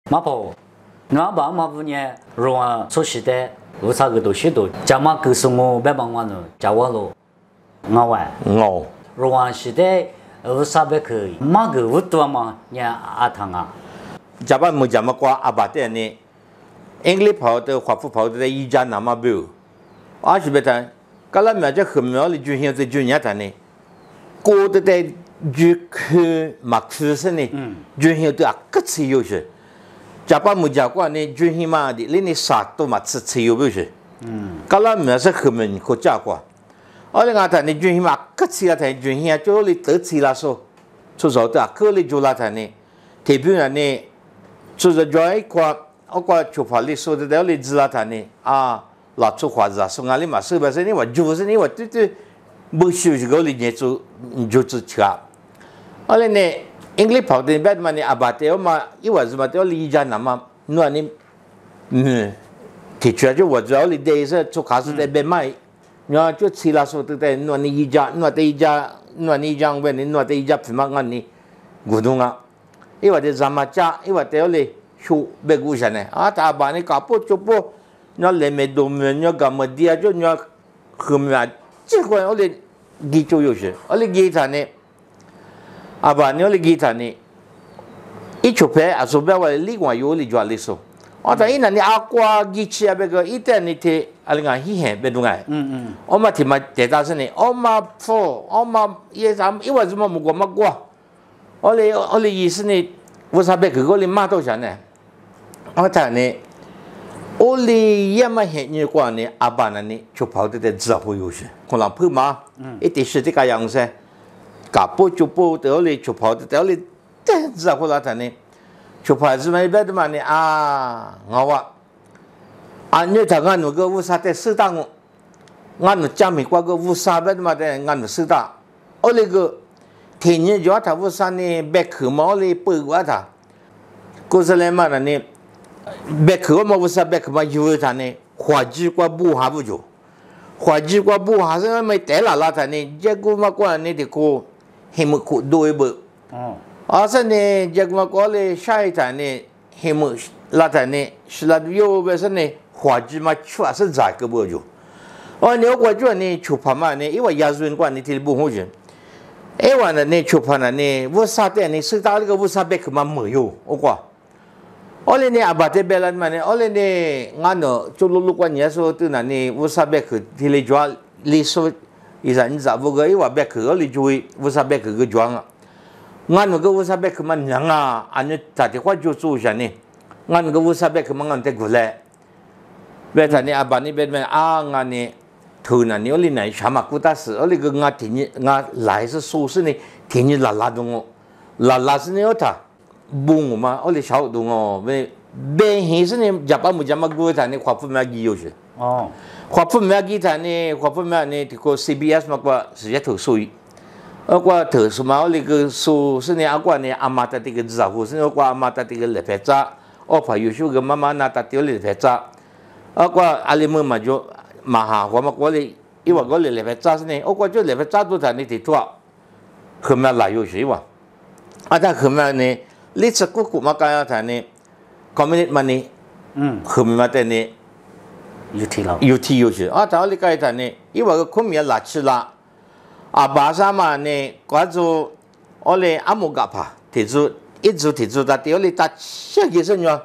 马婆，我爸妈不呢，如果出时代，我啥个都许多，家嘛告诉我别帮我弄，叫我咯，我玩。 哦， 如果时代我啥别可以，马个我多嘛，呢阿汤啊。 家爸没家嘛过阿爸的呢，英语跑的华府跑的一家那么标，而是别谈，刚才苗这很苗的就现在就人谈呢，过的在就去马克思呢，就现在啊各自有些，家爸没家过呢，就现嘛的，你啥都嘛吃有不是，刚才苗是很苗国家过，而且我谈呢就现嘛各自啊谈就现就你得吃啦说，出手的啊，可里就啦谈呢，特别呢。就是讲一块，我讲就怕你说的了，你知道他呢啊，老出花子啊，送俺里嘛，是不是？你话就是你话对，不休息个你年做你就只吃。后来呢，英语跑的别嘛呢，阿爸的嘛，一会儿什么都理解那么，那你提出来就我主要你得是做卡是在边卖，然就吃了说的在那你一家，那的一家，那你一家问你那的一家平嘛俺你，股东啊。因为这咱家，因为这里修别故事呢，啊，大把你搞不就不，那来没多么，那干么的啊，就那后面这个我哋记住有些，我哋记他呢，啊吧，你我哋记他呢，一出牌啊，出牌我另外有嚟做嚟说，我但係你阿瓜記起啊，別個一旦你睇啊，你講稀罕別東西，我嘛聽嘛第大聲呢，我嘛錯，我嘛也啥，因為什麼冇過乜過。我哋意思呢，我啥别个我哋骂到啥呢？我睇呢，我哋也嘛现日过呢，阿爸呢就跑得在知乎有些，可能跑嘛，一定是这个样子，搞不就不得了就跑得到了，但知乎那睇呢，就跑什么别的嘛呢啊，我话，啊你睇我那个乌沙在适当我那家美国个乌沙别的嘛的，我那适当，我那个。天天就他乌山呢，白口毛哩白话他，故事来嘛呢，白口嘛乌山白口嘛有他呢，花季瓜不下不就，花季瓜不下是没带啦啦他呢，结果嘛过呢的个，还没苦多一步，而是呢，结果嘛过嘞下一站呢，还没啦他呢，是啦有为是呢，花季嘛确实咋个不就，你我觉呢，出牌嘛呢，因为亚洲人管你听不好听。哎，完了呢，出盘了呢，乌沙的呢，是打那个乌沙贝克嘛没有，我讲，我嘞呢阿爸这边了嘛呢，我嘞呢，俺呢就路过人家说对那呢乌沙贝克，提来抓，你说，伊啥你咋不个？伊话贝克我哩就会乌沙贝克个抓啊，俺那个乌沙贝克嘛娘啊，俺呢打电话就做下呢，俺那个乌沙贝克嘛俺得过来，别他呢阿爸那边啊，俺呢。头呢，你那奶茶嘛，古大是，那个我天天我来是说是呢，天天拉动我，拉是呢要他，不我嘛，我哩晓得我，为现是呢，日本没这么过他呢，华府没记有些，华府没记他呢，华府没呢，这个 CBS 嘛个直接投诉伊，个投诉嘛，我那个说是呢，个呢阿妈的这个知道，是呢个阿妈的这个来拍照，我怕有时候个妈妈拿他丢来拍照，个阿里么嘛就。嘛哈，我们过来，因为过来来抓是呢，我过就来抓到他呢得抓，后面来有谁哇？啊，他后面呢，你吃过嘛干呀？他呢，community 嘛呢，后面嘛的呢，有提有些，啊，他那个他呢，因为个后面拉起啦，啊，巴萨嘛呢，关注我嘞阿姆嘎帕，提出一直提出他，第二哩他下几声呀，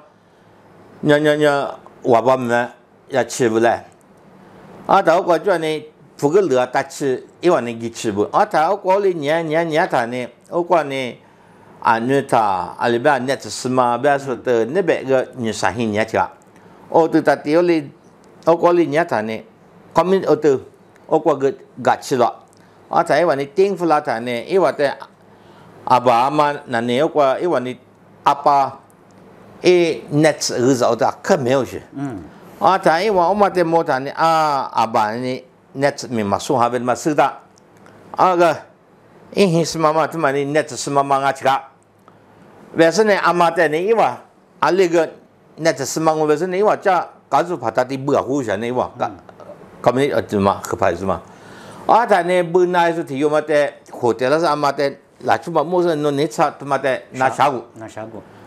我爸们也吃不来。啊，他我讲呢，不过乐大吃，一碗呢给吃不。啊，他我讲哩年他呢，我讲呢，那他里边那只是嘛，比如说的那边个你上新年去啊，对他第二哩，我讲哩他呢，他们我讲个给吃了。啊，他一碗呢订付了他呢，一碗的阿爸阿妈那呢，我讲一碗呢阿爸，那只儿子的可没有去。啊，但因为我们在摩他呢阿爸呢，那次没嘛送下边嘛是的，个，因是妈妈他妈呢，那次是妈妈吃个，为什呢阿妈在呢？因为那个那次是妈我为什呢？因为家家族怕他的不好些呢，因为他们怎么可怕是嘛？啊，他呢不那是提嘛的，后头那是阿妈的，那出嘛莫是弄你吃他妈的拿下锅。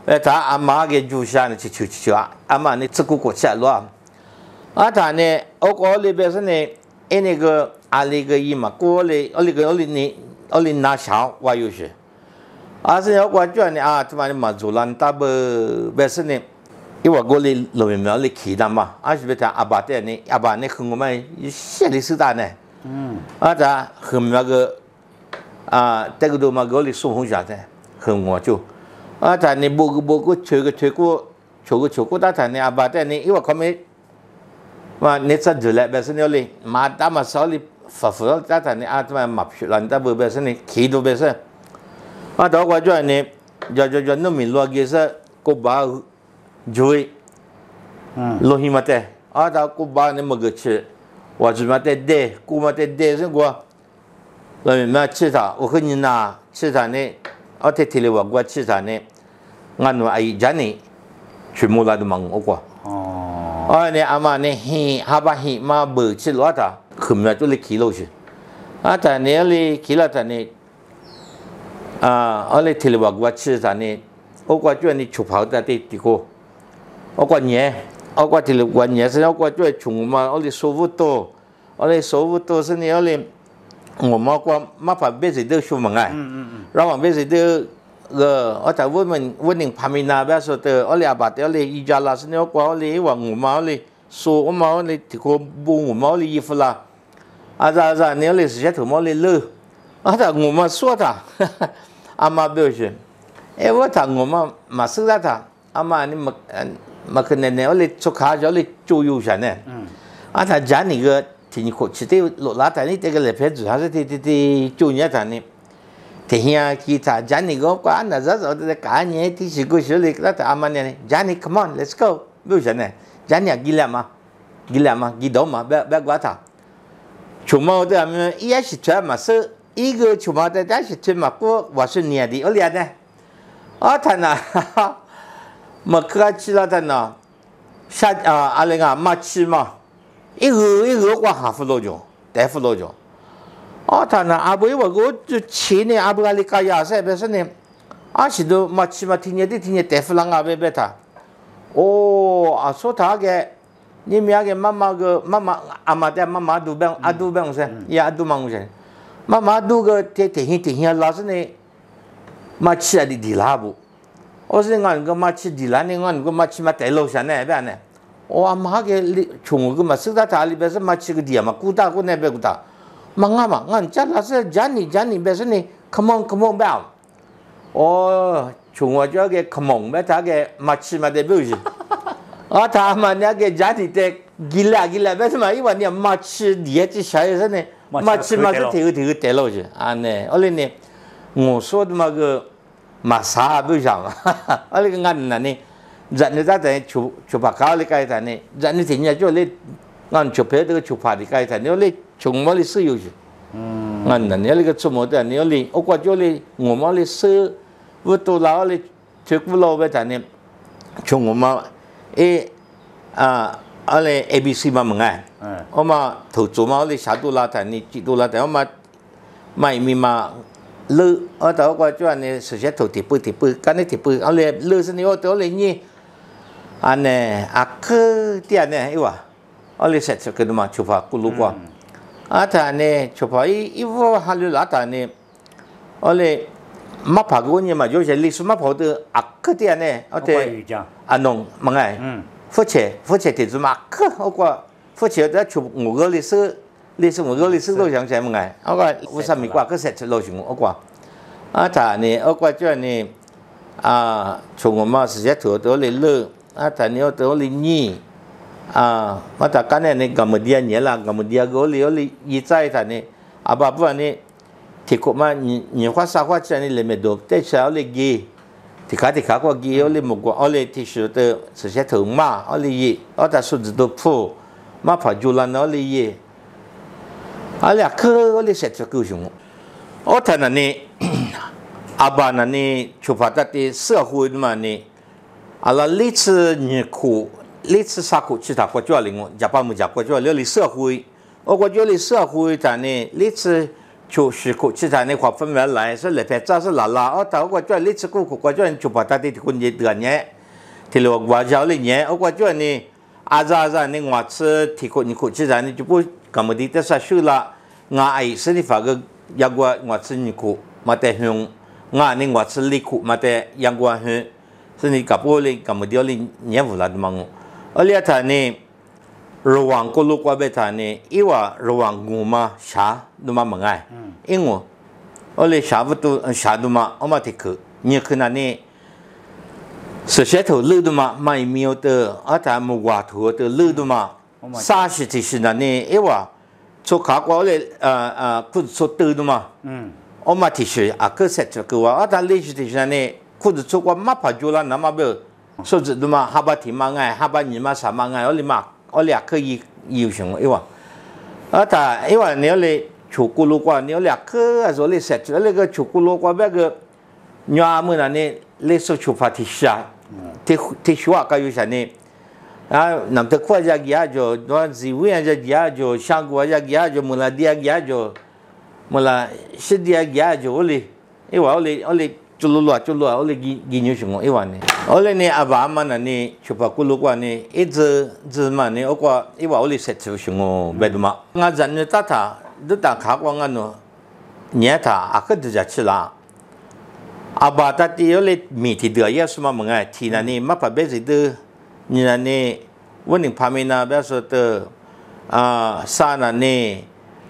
他阿妈给住下呢，去啊，阿妈呢这个国家乱，啊他呢，我里边是呢，那个阿里个伊嘛，我里拿小我有些，啊是要我叫呢啊，他妈的马祖兰大不别是呢，因为我里路面里起的嘛，啊是别他阿爸的呢，阿爸呢和我们写的是的呢，啊他和那个啊，这个都嘛我里送红下的，和我就。啊，但你不吹过，但你阿爸的你，因为他们嘛，你这做了，本身要哩，嘛打嘛少哩，发了，但你啊，他妈嘛皮烂，但不本身你气都本身，啊，到我这呢，就弄米落去是，我把追，落去嘛的，啊，到我把你么个吃，我只嘛的得，我嘛的得是我，那么吃它，我和你拿吃它呢。我提了我吃啥呢？俺们阿姨家呢，全部来都忙我过。哦，呢阿妈呢，哈巴嘛不吃了他，后面就来起了去。啊，但呢哩起了他呢，啊，我来提了我吃啥呢？我觉得你出跑的这个，我提了我年是我觉得穷嘛，我来收入多是呢，我嘛怕别谁都说嘛哎，然后别谁都我在问你旁边那边说的，我俩把的我俩一家老是呢，我俩我嘛说我嘛这个不我嘛衣服啦，啊咋你俩是些头嘛热，啊咋我嘛说他，阿妈表示，我他我嘛说他，阿妈你嘛可能呢我俩做卡就俩做有啥呢，啊他讲那个。你可吃的落拉蛋你这个来拍主还是做年蛋呢？这样其他讲那个关那这的干年第十个小里那阿妈呢？讲你 come on let's go 没有啥呢？讲你几两嘛？几多嘛？别管他。出毛的们也是穿嘛是一个出毛的但是穿嘛我是年的我俩呢？啊他呢？嘛可吃了他呢？下阿那个嘛吃嘛？一个我half了就，大夫了就，啊，他呢阿伯我就钱呢阿伯阿里家呀噻，别说呢，啊是都嘛起码听见大夫啷个别他，哦啊说他个，你们个妈妈阿妈的妈妈都帮噻，也都忙噻，妈妈都个天老是呢，嘛起来的拉不，我是俺个嘛起地拉呢，俺个嘛起嘛带路上呢，别呢。我妈给穷个嘛，是他家里边是嘛吃个地嘛，古大那边古大，嘛，俺家那是家里边是呢 ，come on 别，哦，穷我叫个 come on 别，他个嘛吃嘛得不是，啊他嘛那个家里的gila 别是嘛，因为你嘛吃地这小也是呢，嘛吃嘛是提个带路去，啊呢，我哩呢，我说的嘛个嘛啥不像嘛，我哩个俺那呢。咱你在出发考的该谈呢，咱你听人就你按出牌这个出发的该谈，你你从哪里使用去？按那你那个出门的，你我感觉你我们使，我到老你出不老的谈呢，从我们ABC 嘛门哎，我嘛头做嘛你下多拉谈你几多拉谈我嘛买米嘛。乐，我到我就安尼实际头提杯，干你提杯，我嘞乐是你我到嘞你，安尼阿克点呢，伊话，我嘞说个嘛，出发咕噜过，啊他呢出发伊我哈鲁拉他呢，我嘞嘛爬过呢嘛，就是历史嘛跑的阿克点呢，我得阿农么哎，付钱提子嘛克，我讲付钱在出我个历史。我个历史都想么哎，我讲为啥咪挂个说出老熊我讲，啊他呢，我讲这呢，啊从我嘛实际头到来乐，啊他呢到来你，啊我他干呢咁么啲嘢啦，咁么啲个我一再他呢，啊爸爸呢，提过嘛你花啥花钱呢？里面多，但是我来给，提卡过给我来木过，我来提说的实际头嘛，我来一，我他数字都破，嘛跑住了我来一。阿俩可我哩说出够熊，我睇那呢，阿爸那呢，出发的社会嘛呢，阿拉历次你苦，历次啥苦其他国家哩我，日本冇讲国家了哩社会，我国家哩社会但呢，历次就是苦其他那块分别来是来拍照是啦啦，我叫你吃苦苦，我叫你就把他的คนเดือนเนี้ยที่เราว่าเจ้าเลยเนี้ย我叫你อาจารย์นี่ว่า吃ที่คน苦其他你就不咁么的แต่是说啦，我爱是你发个要我吃你苦，嘛แต่หง我นี่ว่า吃你苦嘛แต่ยังว่าหง是你กับ我เลย咁么的เลยเนี้ยvulat mangu，而且他呢。ระหว่างก็ลูกว่าเบธานี่อีว่าระหว่างงูมาชาดูมาเหมือนไงอีงูโอเลยชาวัตถุชาดูมาเอามาที่คือเนี่ยคือนั่นนี่เสียถูลือดูมาไม่มีเอาตัวอาจารย์มัวถูตัวลือดูมาซาสิที่สินั่นนี่อีว่าชุกขากว่าเลยคุณสุดตื่นดูมาเอามาที่สิก็เสร็จก็ว่าอาจารย์ลิขิตที่นั่นนี่คุณชุกว่ามาพัจจุบันน้ำมาเบลสุดดูมาฮับที่มาไงฮับนี่มาสามาไงเอาเลยมา我俩可以有什么？他你要来出咕噜瓜，你要俩可说你设置那个出咕噜瓜那个，你阿们那呢，你说出发提下，提说个有啥呢？那么快家家就，那自卫家家就，香港家家就，木拉地家就，木拉西地家就，我哩。Culu oleh gini semua iwan ni. Oleh ni abah mana ni cuba kulu kuah ni zaman ni okwa iwa oleh set semua beduma. Ngajan ni tata duta kakwa ngano nyata aku tu jacila. Abah tadi oleh miti dia ya semua mengai. Tina ni mapa bezi tu ni nani wening pamina biasa tu sana ni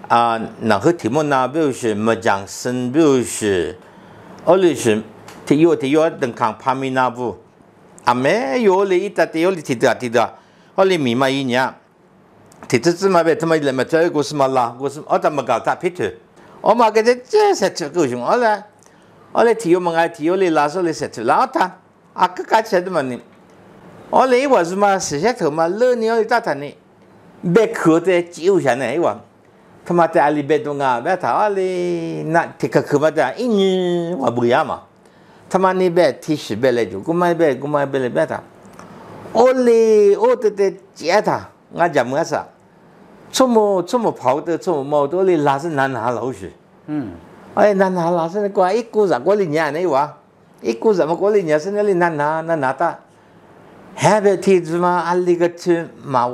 nak hutimun na biasa majang sen biasa. 我哩是提要等看旁边那部，没有哩一打提要哩提的，我哩明白一年，提这怎么办？他妈来嘛，这个是嘛啦，我是我怎么搞他皮头？我嘛给这些这个熊，我哩提要嘛爱提要哩拉手哩些，然后他个搞起来的嘛呢？我哩我是嘛实些头嘛，老年我哩打他呢，别口的就下呢，我。他妈的阿里贝东啊，别他阿里那这个可不的，一年我不一样嘛。他妈你别提十倍来就，我买别来别他。我哩我的接他，我讲么啥？这么跑的，这么毛的，哩拉是难拿老师。哎，难拿老师那个一股子过哩年那哇，一股子么过哩年是那里难拿的。还别提什么阿里个去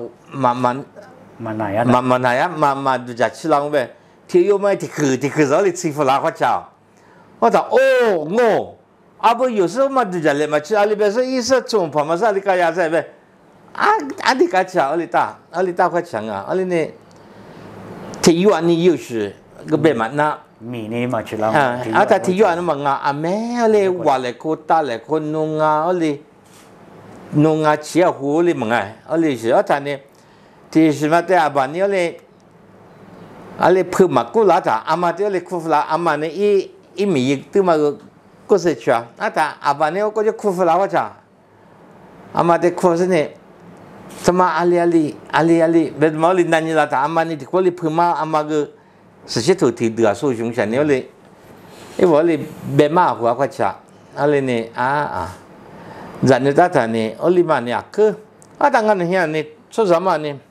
mana ya ma du ja chilang be ti yo mai ti ke zo li chi fu la kwa cha我讲哦我不有时候嘛就讲嘞嘛去阿里边说一说中跑嘛是阿里家呀在呗阿里家cha阿里大块强啊阿里呢ti yo ani yo shi个别嘛那米呢嘛去了他ti yo ani嘛啊没阿里话嘞ko ta嘞ko弄啊阿里弄啊吃啊糊里嘛阿里是他呢ที่สมัยแต่อาบานนี้เลยอะไรเพิ่มมากุลาจ้ะอามาที่เลยคุฟลาอามาเนี่ยอีมีอีกตัวมาก็เสียชัวแต่อาบานนี้ก็จะคุฟลาว่าจ้ะอามาที่คุฟเนี่ยสมัยอะไรเบ็ดมาเลยนั่นนี่ละจ้ะอามานี่ที่เขาเลยเพิ่มมาอามาก็สิ่งที่ถูกที่เดือดสู้ชงฉันเนี่ยเลยว่าเลยเบ็ดมาหัวก็จ้ะอะไรเนี่ยจันนี่ตาท่านเนี่ยอะไรมาเนี่ยคือต่างกันเนี่ยนี่说什么呢？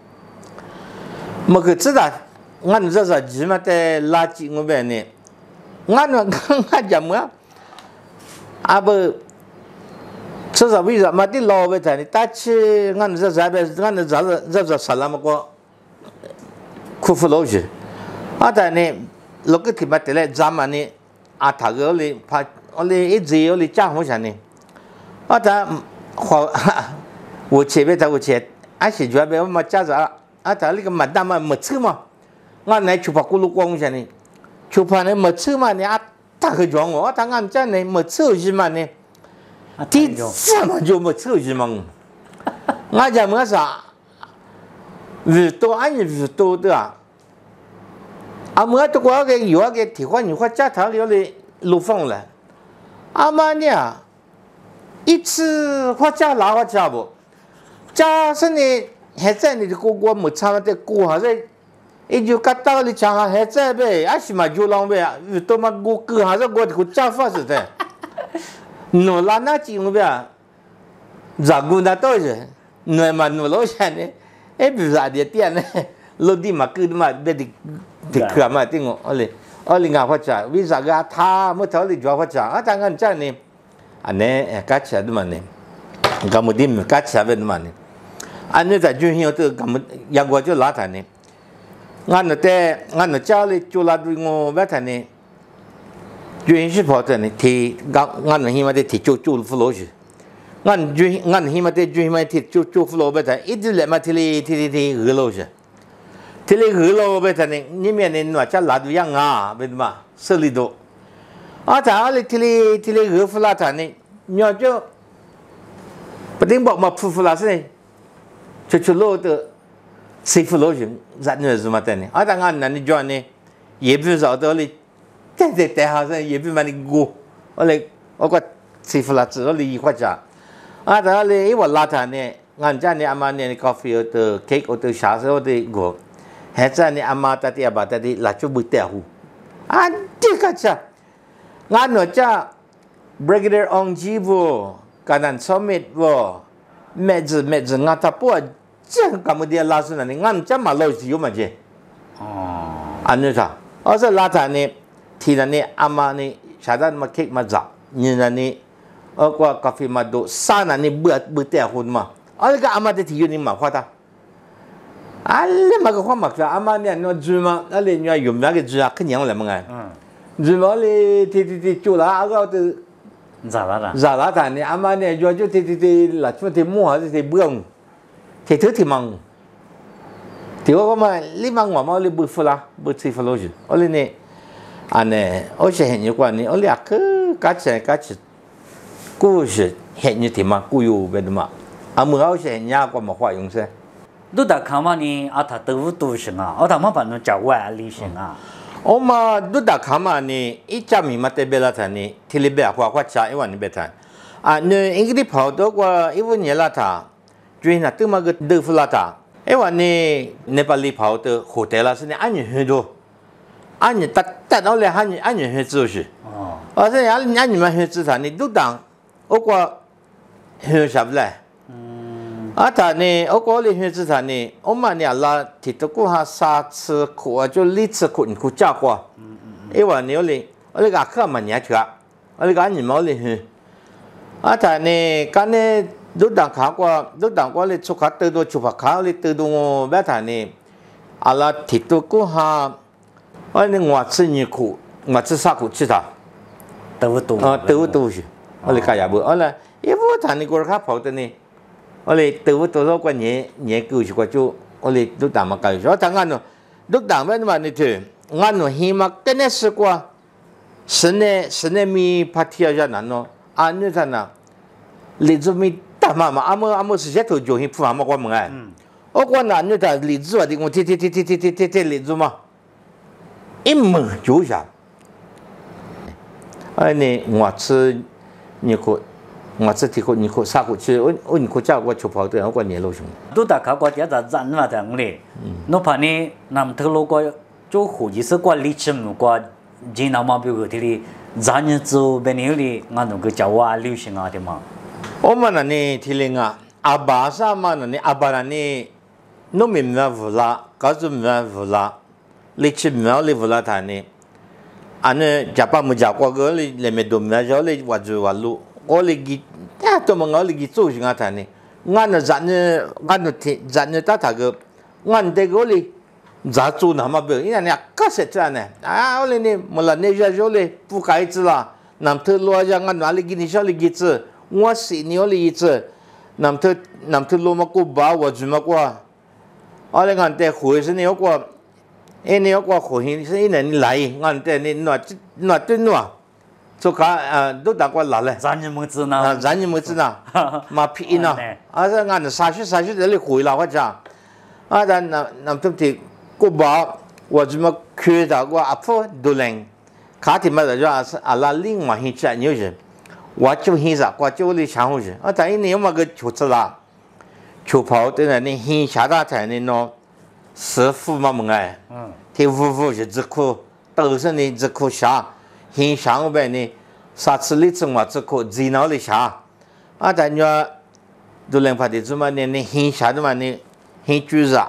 么个知道，俺这是什么的垃圾我边呢？俺讲么？不，这是为什么的老外在呢？但是俺这边，俺这啥那么个苦苦老是，但呢，那个题目的嘞，咱们呢，他个嘞怕，我嘞一直我嘞讲好像呢，但我前面我前。是主要我们家着他那个蛮大嘛没车嘛，俺来出发咕噜光下呢，出发呢没车嘛呢他很装我，他俺家呢没车是嘛呢，第怎么就没车是嘛？俺家没啥，日多俺日多的没多个有个提花你花家头里的路放了，妈呢，一次花家拿花家不？家是呢，还在你的哥哥没差的哥还在，也就搞到你家还在呗，是嘛就浪呗，多嘛哥还是我的家发是的，侬拉那几呗，咋个那到是，侬嘛侬老些呢，比如啥的店呢， lo di mà cứ mà để thì cửa mà tiếng ngộ ở liền ngà phát trả vì sao cái tha mới thấu liền cho phát trả ở thằng anh cha này anh này cá chả đúng mà này cái một điểm cá chả bên mà này anh này tại chuyên hiệu từ cái một yang qua cho lá thằng này ngàn nó cha lên cho lá đuôi ngô bé thằng này chuyên sĩ phò thằng này thì ngàn nó hi mà thì chú phụ lỗ chứ ngàn hi mà chuyên mà thì chú phụ lỗ bé thằng ít lại mà thì gửi lỗ chứ thì lấy gửi lỗ bé thằng này như mấy này nó cha lá đuôi yang à bên mà xử lý đồ à thằng này thì lấy gửi phụ lá thằng này nhớ chứ bắt đầu bảo mà phụ lá thế này chú lỗ từ xây phụ lỗ chứ rất nhiều gì mà thế này à thằng anh này cho này也不晓得哩，这好像也不蛮的过，我个师傅啦，知道哩一块钱，啊，但是因为拉他呢，俺家呢阿妈呢咖啡有的 cake 有的啥子有的过，还在呢阿妈在的阿爸在的拉就不在乎，啊，这个啥，俺那家 brigadier on 机不，干咱炒面不，妹子俺他不，这干么的拉出来呢，俺家嘛老是有嘛这，哦，安那啥。而且拉他呢，提了呢，阿妈呢，下单嘛 cake 嘛炸，你那呢，个咖啡嘛都啥那呢不带混嘛，而个阿妈的提有你嘛花他，啊，你嘛个花嘛是阿妈呢，那煮嘛，那里你用那个煮啊，肯定来嘛个，煮嘛哩提煮啦，阿个都炸啦他呢，阿妈呢就提啦，什么提馍还是提不用，提忙。thì có mà lý mang mà lý bự phật la bự chi phật lôi ở đây này anh này ở trên hiện như quan này ở đây cứ cá chết cú是hiện như thì mà cú yêu bên mà mưa ở trên nhà qua mà hoa dùng xe 都打看嘛呢，啊，他都都行啊，啊，他们反正叫外理行啊。 mà都打看嘛呢，一家米嘛得别了他呢，提里别花茶一万你别谈，呢，应该跑到过一万年了他，最近都嘛个豆腐了他。哎，我呢，Nepali跑的hotel啦，是呢，安全很多，安全达到了安全很做事。哦。而且安全蛮很自然的，都当我过很啥不来。嗯。啊，他呢，我过里很自然的，我们呢啦，提到过下三次课啊，就2次课你课加过。哎，我呢，我个课嘛年去啊，我个安全蛮里很。啊，他呢，干呢。lúc đảng qua lên chụp khát từ đó chụp khát lên từ đó bé thằng này, là thì tôi cũng ha, anh này ngoại sự nhiều苦, ngoại sự sao cũng chưa ta, từ đó chứ, anh này cái gì bữa, anh là, cái bữa thằng này có khác跑的呢，anh này từ đó đó qua nhẹ cứu chứ qua chỗ, anh này lúc đảng mà cái gì, thằng anh nó, lúc đảng bên mà này thôi, anh nó hi mà cái này是qua, 十年米party啊，那喏，安那他那，例子米。大妈嘛，阿么是些头就去铺阿么关门哎，我关那那他例子话的，我贴例子嘛，一门就下。哎呢，我吃你可，我吃提可你可啥可吃，我你可叫我出跑的，我关年路上。 都大家国家在战嘛的我嘞，那怕呢，南头路个就火鸡是过理吃么过，今那嘛比如这里战日做别年里，俺那个叫我流行啊的嘛。 我们那里提领啊，阿爸啥嘛那里阿爸那里，农民们不拉，高中们不拉，理吃们里不拉他呢，呢，家爸母家过个里里面都没着里挖住挖路，我里给，都么我里给做些他呢，俺那咱那他个，俺这个里，咋做那么不？因为那可是这样呢，我里呢，莫拉那些里不该子啦，那头罗家俺哪里给你小里给子。我是你里一次，南头罗马古巴我怎么过？我来看在回是你要过，你要过回是一年来，俺在你那对哪，做卡都打过来了。 咱就没知呢， 咱就没知呢，马屁呢，是俺三十这里回来我讲，咱南头的古巴我怎么去到过阿婆都灵，卡提嘛就阿拉另外一只牛人。我就现在我就里想回去，但是你嘛个出资啦，出跑的呢，你现下大台呢喏，师傅嘛么哎，他夫是只可都是你只可下，现上边呢，啥次里子嘛只可热闹里下，但你都能发的怎么呢？你现下的嘛呢，现就是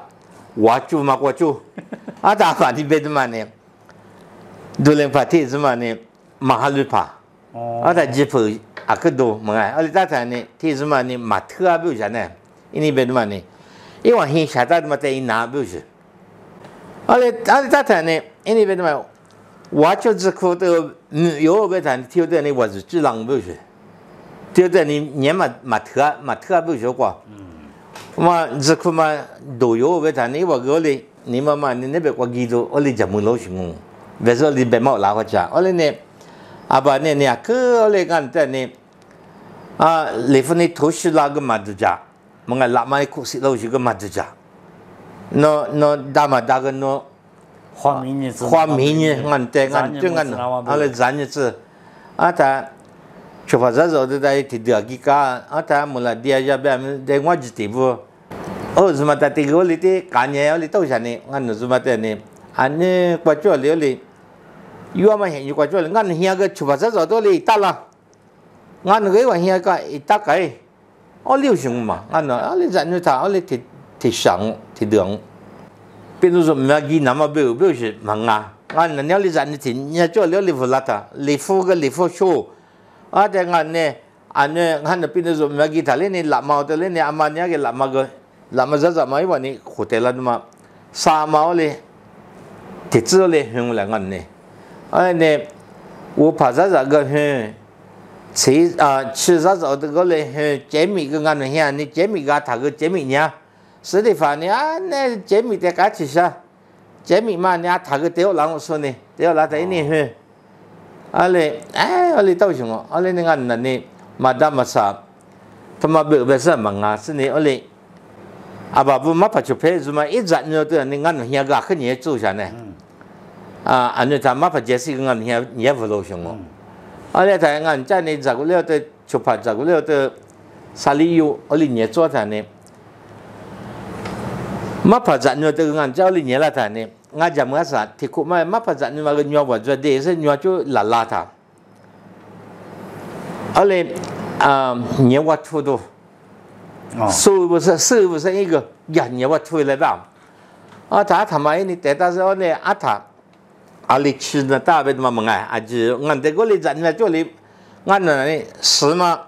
我就嘛我就，大把你别的嘛呢，都连发帖子嘛呢，马哈鲁帕，他吉普个多嘛哎，大台呢帖子嘛呢马特啊不是呢，因别的嘛呢，因为现下大嘛在拿不是，大台呢，因别的嘛，我就只可的有别台挑的呢我是质量不是。就在你年马特不学过，嘛这可嘛都有为谈你话个哩，你嘛你那边过几多，我哩就没老行，别说你别冇拿回家，我哩呢，爸呢你我哩讲在呢，你分你头绪那个嘛都家，么个拉嘛苦死老许个嘛都家，那大嘛大个那花米呢？ 俺在俺就俺，我哩咱日子，他。coba saja dari tidak kita, ada mula dia jadi dengan jitu. Oh, cuma tadi gol itu kanya oli tahu sana, kan cuma tadi ane kuacual oli, you ama yang kuacual, kan hia ke coba saja oli itala, kan ke wahia ke itakai, oli usung kan oli jangan tahu oli tisang tidang, pintu lagi nama beu sih manga, kan ni oli jangan tinya cual oli fulata, lifu show. Ada ngane ane ngane pintu zoom lagi tali ni lak mau tali ni amannya ke lak mau zaza mai wani hotelan ma sama oleh tizu oleh hung lah ngane ane wo pazaza ke hung吃zaza的个嘞解密个ngane hian ni 解密个他个解密nya实话呢那解密的个其实解密嘛你他个丢人说呢丢了在你哼oleh tahu semua, oleh dengan ni madam masa, cuma biasa manga sini oleh apa pun apa cupai cuma izatnya tu dengan hia gak ni tu sana, anu sama apa jesi dengan hia belum semua, oleh dengan jadi ni jaguliu tu cupai jaguliu tu saliu oleh ni tu sana, apa zatnya tu dengan jauh oleh ni lah sana. Ngajak masa tikuk mai apa zat ni makan nyawa jadi saya nyawa tu lalata. Oleh nyawa tu tu, su bukan一个呀nyawa tu le bang. Ada tamai ni teta saya oleh ada alik cina tak betul mengai aja ngan teko le zat ni tu le ngan ni semua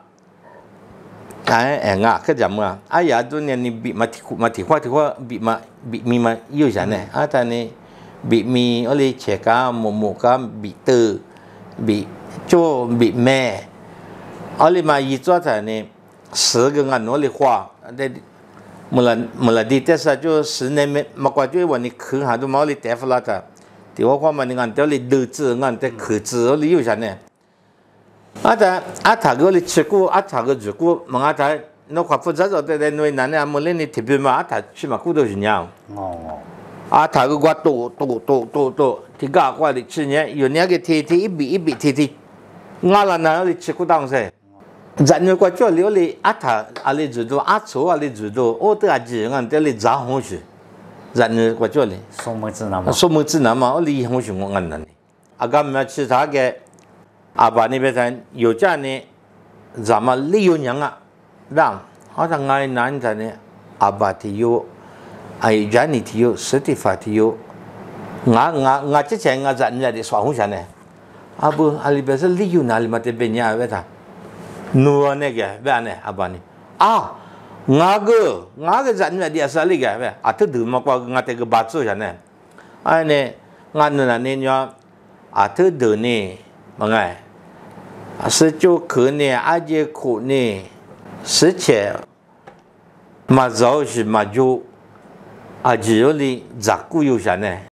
enggak kejam ah. Ayah tu ni bi mati mi ma yêu sana. Ada ni bi mi oleh cekam muka bi ter bi jo bi me. Oleh ma itu ada ni 10个按oleh花，但mula di tes saja 10年没过就问你去下都冇oleh带回来的。第二个嘛你按掉oleh 2字按带去字oleh有啥呢？ada个oleh ceku ada个ceku mengata no kapu saja ada ni nane amulin ni tiba ma ada cuma kudo jenyau. Ada个gua tu 3个的去年有那个天一笔天，我啦那里ceku当噻。Jangan kau jual oleh ada alih judo, aso alih judo, tu aja kan teli jauh sih. Jangan kau jual. Semua nama oleh yang sih ngan nani. Agam macam sahaja, apa ni betul? Yoja ni zaman liu nyanga, bang. Orang ngai nan tadi, apa tiyo, ayah tiyo, certified tiyo, ngah ceceng ngah jangan jadi suahun sana. Abu alih betul liu nali mati benya betul. Nuan ni ke, beane apa ni? Ngaga jangan dia asal ke, be. Atau dulu makwa ngate ke batu sana. Ane nganu ni nyo, atau dulu ni, mengai. Sejauh ni aja ku ni, sejauh mazau si maju, aja oli zaku yo sana.